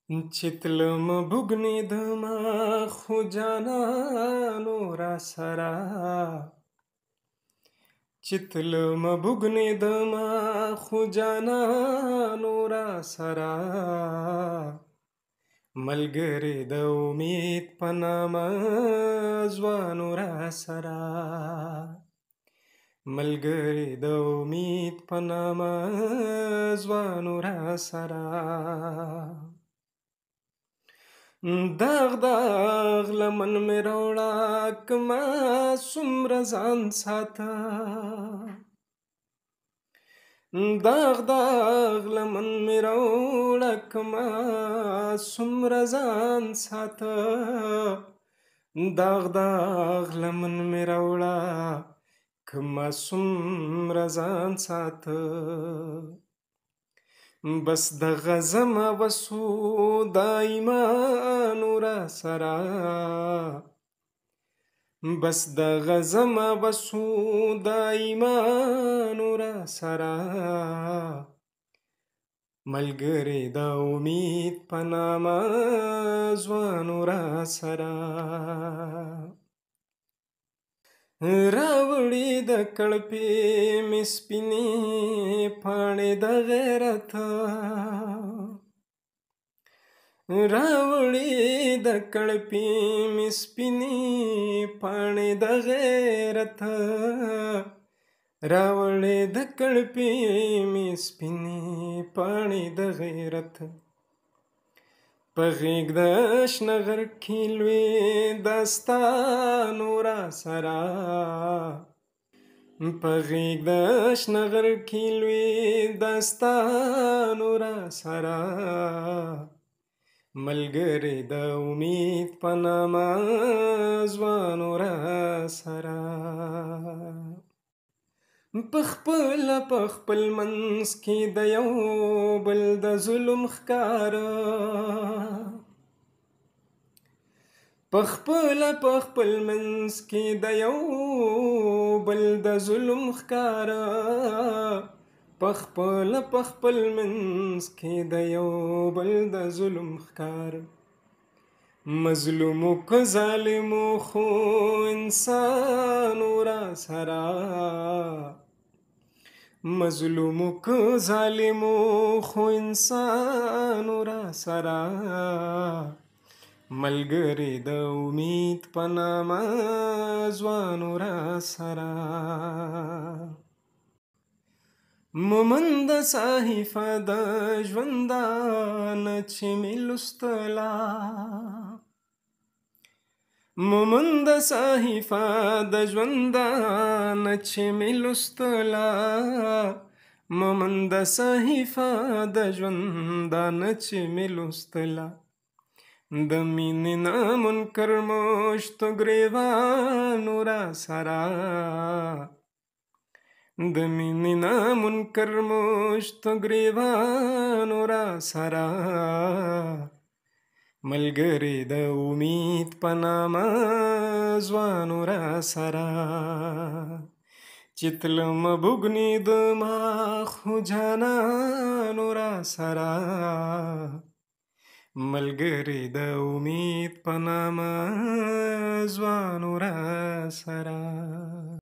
चितलम बुगनी दमा खु जानानो را سره चितलम बुगनी दमा खु जानानो را سره ملګری د امید په نامه ځوانو را سره ملګری د امید په نامه ځوانو را سره داغ داغ لمن مې راوړه کما څومره ځان ساته داغ داغ لمن مې راوړه کما څومره ځان ساته داغ داغ لمن مې راوړه کما څومره ځان ساته بس د غزم وسو د ایمان را سره بس د غزم وسو د ایمان را سره ملګری د امید په نامه ځوانو را سره راوړي د کړپې مې سپینې پاڼې د غیرت راوړي د کړپې مې سپینې پاڼې د غیرت راوړي د کړپې مې سپینې پاڼې د غیرت په غېږ د شنه غر کې لوی داستانو را سره په غېږ د شنه غر کې لوی داستانو را سره ملګری د امید په نامه ځوانو را سره په خپل منځ کې د یو بل د ظلم ښکاره په خپل منځ کې د یو بل د ظلم ښکاره په خپل منځ کې د یو بل د ظلم ښکاره مظلومو که ظالمو خو انسانو را سره مظلومو که ظالمو خو انسانو را سره ملګری د امید په نامه ځوانو را سره مومند صحیفه د ژوندانه چې مې لوستله مومند صحیفه د ژوندانه چې مې لوستله مومند صحیفه د ژوندانه چې مې لوستله د مینې نه منکر مشتو ګریوانو را سره د مینې نه منکر مشتو ګریوانو را سره ملګری د امید په نامه ځوانو را سره چې تلمه بوږنې دمه خو جانانو را سره ملګری د امید په نامه ځوانو را سره